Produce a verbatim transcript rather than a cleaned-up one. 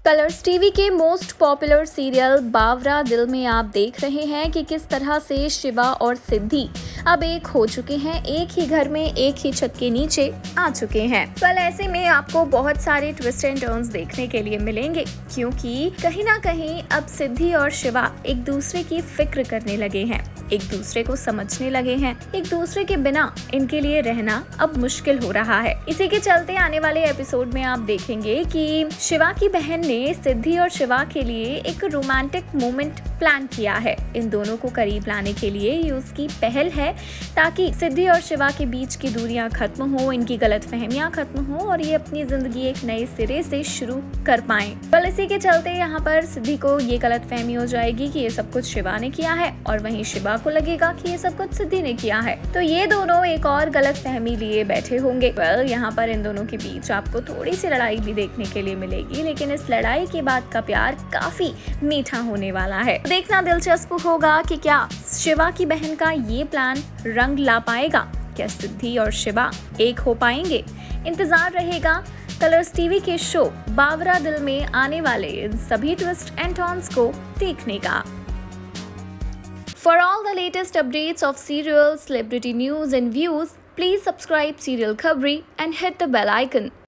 Colours TV के most popular serial Bawara Dil में आप देख रहे हैं कि किस तरह से शिवा और सिद्धि अब एक हो चुके हैं, एक ही घर में एक ही छत के नीचे आ चुके हैं। कल ऐसे में आपको बहुत सारे ट्विस्ट एंड टर्न्स देखने के लिए मिलेंगे, क्योंकि कहीं ना कहीं अब सिद्धि और शिवा एक दूसरे की फिक्र करने लगे हैं, एक दूसरे को समझने लगे हैं। एक दूसरे के बिना इनके लिए रहना अब मुश्किल हो रहा है। इसी के चलते आने वाले एपिसोड में आप देखेंगे कि शिवा की बहन ने सिद्धि और शिवा के लिए एक रोमांटिक मोमेंट प्लान किया है। इन दोनों को करीब लाने के लिए ये उसकी पहल है, ताकि सिद्धि और शिवा के बीच की दूरियां खत्म हो, इनकी गलतफहमियां खत्म हो और ये अपनी जिंदगी एक नए सिरे से शुरू कर पाएं। बल इसी के चलते यहाँ पर सिद्धि को ये गलतफहमी हो जाएगी कि ये सब कुछ शिवा ने किया है, और वहीं शिवा को लगेगा कि ये सब कुछ सिद्धि ने किया है। तो ये दोनों एक और गलतफहमी लिए बैठे होंगे। वेल यहाँ पर इन दोनों के बीच आपको थोड़ी सी लड़ाई भी देखने के लिए मिलेगी, लेकिन इस लड़ाई के बाद का प्यार काफी मीठा होने वाला है। देखना दिलचस्प होगा कि क्या शिवा की बहन का ये प्लान रंग ला पाएगा, क्या सिद्धि और शिवा एक हो पाएंगे। इंतजार रहेगा कलर्स टीवी के शो बावरा दिल में आने वाले इन सभी ट्विस्ट एंड टर्न्स को देखने का। For all the latest updates of serials, celebrity news and views, please subscribe Serial Khabri and hit the bell icon.